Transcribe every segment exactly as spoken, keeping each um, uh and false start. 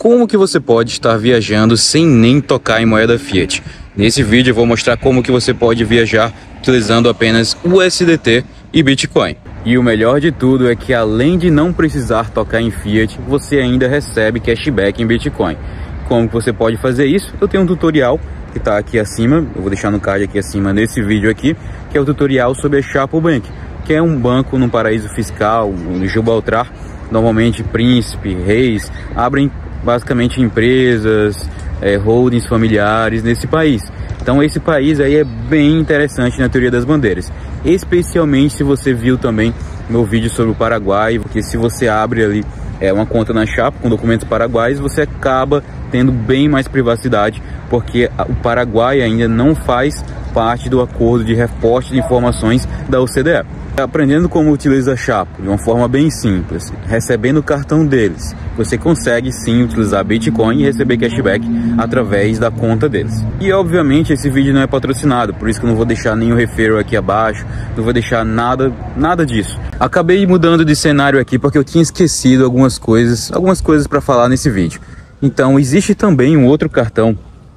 como que você pode estar viajando sem nem tocar em moeda fiat. Nesse vídeo eu vou mostrar como que você pode viajar utilizando apenas U S D T e Bitcoin. E o melhor de tudo é que além de não precisar tocar em fiat, você ainda recebe cashback em Bitcoin. Como que você pode fazer isso? Eu tenho um tutorial que está aqui acima, eu vou deixar no card aqui acima nesse vídeo aqui, que é o tutorial sobre a Xapo Bank, que é um banco num paraíso fiscal, no Gibraltar. Normalmente príncipe, reis abrem basicamente empresas, é, holdings familiares nesse país. Então esse país aí é bem interessante na teoria das bandeiras, especialmente se você viu também meu vídeo sobre o Paraguai, porque se você abre ali é, uma conta na Xapo com documentos paraguaios, você acaba tendo bem mais privacidade, porque o Paraguai ainda não faz parte do acordo de reporte de informações da O C D E. Aprendendo como utiliza a Xapo de uma forma bem simples, recebendo o cartão deles, você consegue sim utilizar Bitcoin e receber cashback através da conta deles. E obviamente esse vídeo não é patrocinado, por isso que eu não vou deixar nenhum referral aqui abaixo, não vou deixar nada, nada disso. Acabei mudando de cenário aqui porque eu tinha esquecido algumas coisas, algumas coisas para falar nesse vídeo. Então existe também um outro cartão,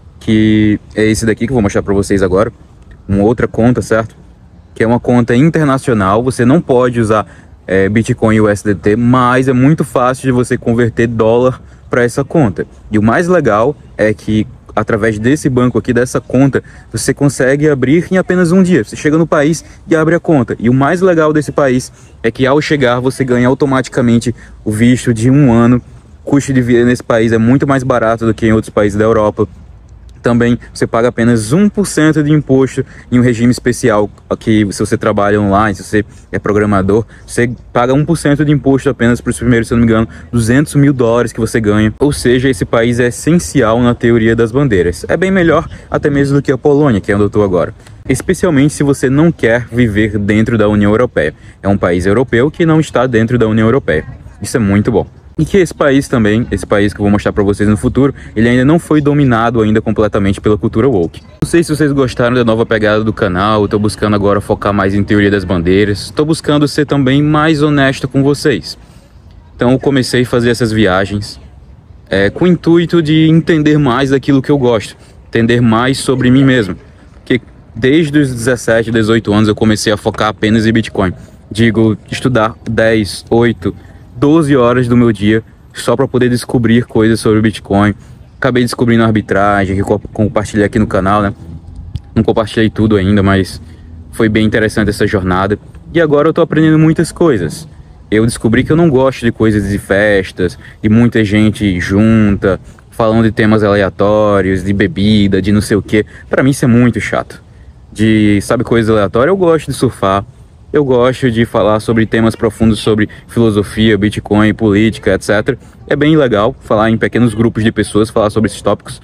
que é esse daqui que eu vou mostrar para vocês agora, uma outra conta, certo? Que é uma conta internacional, você não pode usar é, Bitcoin e U S D T, mas é muito fácil de você converter dólar para essa conta. E o mais legal é que através desse banco aqui, dessa conta, você consegue abrir em apenas um dia. Você chega no país e abre a conta. E o mais legal desse país é que ao chegar você ganha automaticamente o visto de um ano. O custo de vida nesse país é muito mais barato do que em outros países da Europa. Também você paga apenas um por cento de imposto em um regime especial, que se você trabalha online, se você é programador, você paga um por cento de imposto apenas para os primeiros, se eu não me engano, duzentos mil dólares que você ganha. Ou seja, esse país é essencial na teoria das bandeiras. É bem melhor até mesmo do que a Polônia, que é onde eu estou agora. Especialmente se você não quer viver dentro da União Europeia. É um país europeu que não está dentro da União Europeia. Isso é muito bom. E que esse país também, esse país que eu vou mostrar para vocês no futuro, ele ainda não foi dominado ainda completamente pela cultura woke. Não sei se vocês gostaram da nova pegada do canal, eu tô buscando agora focar mais em teoria das bandeiras, estou buscando ser também mais honesto com vocês. Então eu comecei a fazer essas viagens é, com o intuito de entender mais daquilo que eu gosto, entender mais sobre mim mesmo. Porque desde os dezessete, dezoito anos eu comecei a focar apenas em Bitcoin. Digo, estudar dez, oito... doze horas do meu dia só para poder descobrir coisas sobre Bitcoin. Acabei descobrindo a arbitragem, que eu compartilhei aqui no canal, né? Não compartilhei tudo ainda, mas foi bem interessante essa jornada. E agora eu tô aprendendo muitas coisas. Eu descobri que eu não gosto de coisas de festas, de muita gente junta, falando de temas aleatórios, de bebida, de não sei o que. Para mim isso é muito chato. De, sabe, coisas aleatórias, eu gosto de surfar. Eu gosto de falar sobre temas profundos sobre filosofia, Bitcoin, política, etcétera. É bem legal falar em pequenos grupos de pessoas, falar sobre esses tópicos.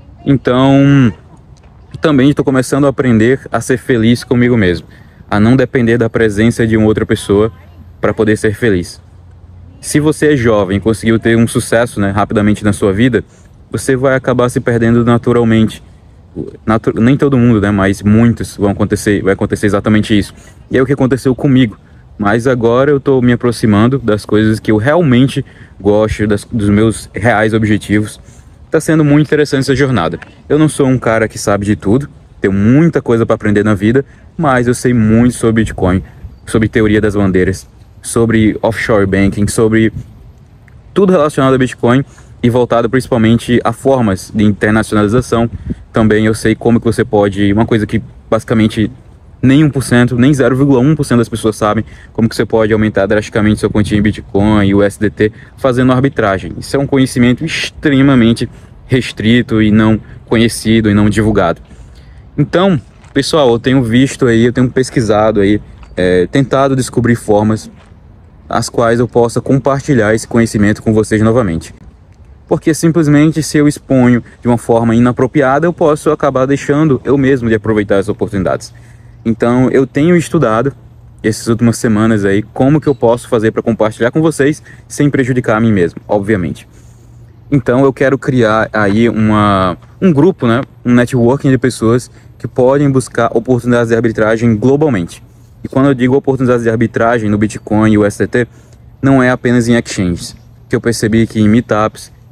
Então, também estou começando a aprender a ser feliz comigo mesmo. A não depender da presença de uma outra pessoa para poder ser feliz. Se você é jovem e conseguiu ter um sucesso, né, rapidamente na sua vida, você vai acabar se perdendo naturalmente. Natu- nem todo mundo, né, mas muitos vão acontecer, vai acontecer exatamente isso. E é o que aconteceu comigo. Mas agora eu estou me aproximando das coisas que eu realmente gosto, das, dos meus reais objetivos. Está sendo muito interessante essa jornada. Eu não sou um cara que sabe de tudo, tenho muita coisa para aprender na vida, mas eu sei muito sobre Bitcoin, sobre teoria das bandeiras, sobre offshore banking, sobre tudo relacionado a Bitcoin e voltado principalmente a formas de internacionalização. Também eu sei como que você pode, uma coisa que basicamente nem um por cento, nem zero vírgula um por cento das pessoas sabem, como que você pode aumentar drasticamente sua quantia em Bitcoin e U S D T fazendo arbitragem. Isso é um conhecimento extremamente restrito e não conhecido e não divulgado. Então, pessoal, eu tenho visto aí, eu tenho pesquisado aí, é, tentado descobrir formas as quais eu possa compartilhar esse conhecimento com vocês novamente. Porque simplesmente se eu exponho de uma forma inapropriada, eu posso acabar deixando eu mesmo de aproveitar as oportunidades. Então eu tenho estudado essas últimas semanas aí como que eu posso fazer para compartilhar com vocês sem prejudicar a mim mesmo, obviamente. Então eu quero criar aí uma, um grupo, né, um networking de pessoas que podem buscar oportunidades de arbitragem globalmente. E quando eu digo oportunidades de arbitragem no Bitcoin e o U S D T, não é apenas em exchanges. Que eu percebi que em meetups,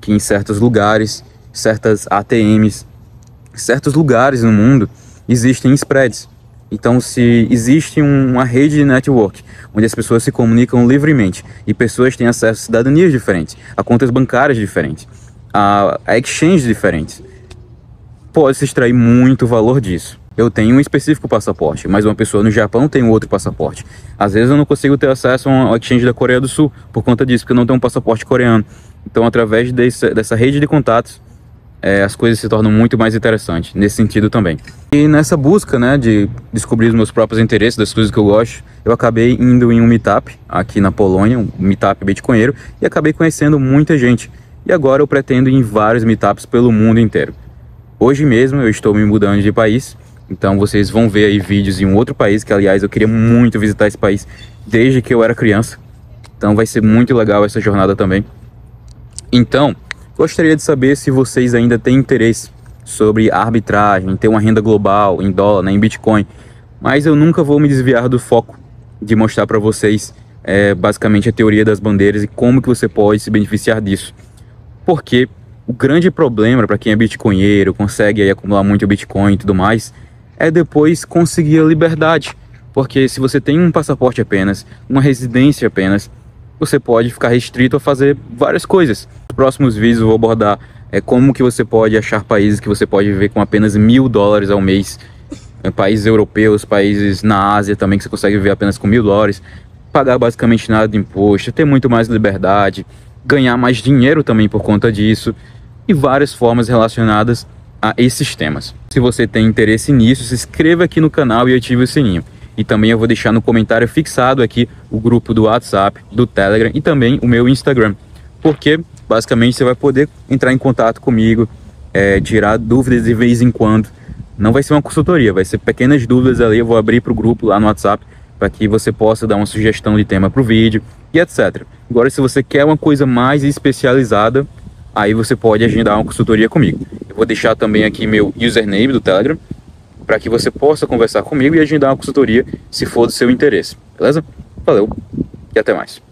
que em certos lugares, certas A T Ms, certos lugares no mundo existem spreads. Então, se existe uma rede de network onde as pessoas se comunicam livremente e pessoas têm acesso a cidadanias diferentes, a contas bancárias diferentes, a, a exchanges diferentes, pode-se extrair muito valor disso. Eu tenho um específico passaporte, mas uma pessoa no Japão tem um outro passaporte. Às vezes eu não consigo ter acesso ao exchange da Coreia do Sul por conta disso, porque eu não tenho um passaporte coreano. Então, através desse, dessa rede de contatos, É, as coisas se tornam muito mais interessantes, nesse sentido também. E nessa busca, né, de descobrir os meus próprios interesses, das coisas que eu gosto, eu acabei indo em um meetup aqui na Polônia, um meetup bitcoinheiro, e acabei conhecendo muita gente. E agora eu pretendo ir em vários meetups pelo mundo inteiro. Hoje mesmo eu estou me mudando de país, então vocês vão ver aí vídeos em um outro país, que aliás eu queria muito visitar esse país desde que eu era criança. Então vai ser muito legal essa jornada também. Então, gostaria de saber se vocês ainda têm interesse sobre arbitragem, ter uma renda global em dólar, né, em Bitcoin. Mas eu nunca vou me desviar do foco de mostrar para vocês é, basicamente a teoria das bandeiras e como que você pode se beneficiar disso. Porque o grande problema para quem é bitcoinheiro, consegue aí acumular muito Bitcoin e tudo mais, é depois conseguir a liberdade. Porque se você tem um passaporte apenas, uma residência apenas, você pode ficar restrito a fazer várias coisas. Nos próximos vídeos eu vou abordar é, como que você pode achar países que você pode viver com apenas mil dólares ao mês. É, países europeus, países na Ásia também que você consegue viver apenas com mil dólares. Pagar basicamente nada de imposto, ter muito mais liberdade, ganhar mais dinheiro também por conta disso. E várias formas relacionadas a esses temas. Se você tem interesse nisso, se inscreva aqui no canal e ative o sininho. E também eu vou deixar no comentário fixado aqui o grupo do WhatsApp, do Telegram e também o meu Instagram. Porque basicamente você vai poder entrar em contato comigo, é, tirar dúvidas de vez em quando. Não vai ser uma consultoria, vai ser pequenas dúvidas ali. Eu vou abrir para o grupo lá no WhatsApp para que você possa dar uma sugestão de tema para o vídeo e etcétera. Agora, se você quer uma coisa mais especializada, aí você pode agendar uma consultoria comigo. Eu vou deixar também aqui meu username do Telegram, para que você possa conversar comigo e agendar uma consultoria se for do seu interesse, beleza? Valeu e até mais.